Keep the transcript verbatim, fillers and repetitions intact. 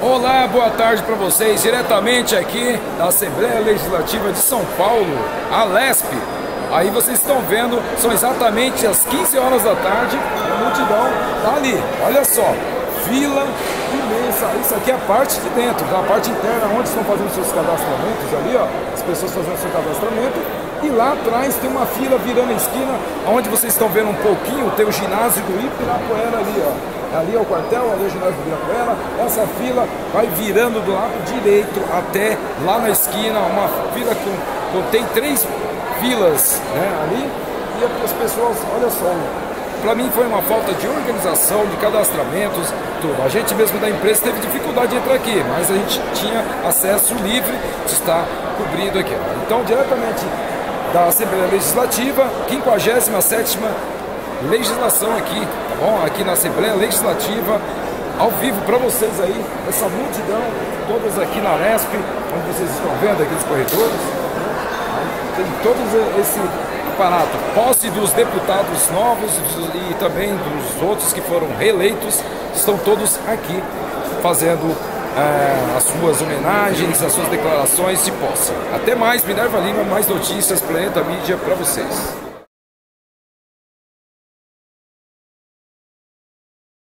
Olá, boa tarde para vocês, diretamente aqui da Assembleia Legislativa de São Paulo, a Lesp. Aí vocês estão vendo, são exatamente as quinze horas da tarde, a multidão tá ali, olha só, fila imensa. Isso aqui é a parte de dentro, a parte interna, onde estão fazendo seus cadastramentos ali, ó, as pessoas fazendo seu cadastramento. E lá atrás tem uma fila virando a esquina, onde vocês estão vendo um pouquinho, tem o ginásio do Ibirapuera ali, ó. Ali é o quartel, ali é o ginásio do Ibirapuera. Essa fila vai virando do lado direito até lá na esquina, uma fila com, contém três filas, né, ali. E as pessoas, olha só, para mim foi uma falta de organização, de cadastramentos, tudo. A gente mesmo da empresa teve dificuldade de entrar aqui, mas a gente tinha acesso livre de estar cobrindo aqui. Então, diretamente da Assembleia Legislativa, quinquagésima sétima legislação aqui, tá bom? Aqui na Assembleia Legislativa, ao vivo para vocês aí, essa multidão, todas aqui na Lesp, onde vocês estão vendo aqui nos corredores, tem todo esse aparato, posse dos deputados novos e também dos outros que foram reeleitos, estão todos aqui fazendo é, as suas homenagens, as suas declarações de posse. Até mais, Minerva Lima, mais notícias, Planeta Mídia para vocês.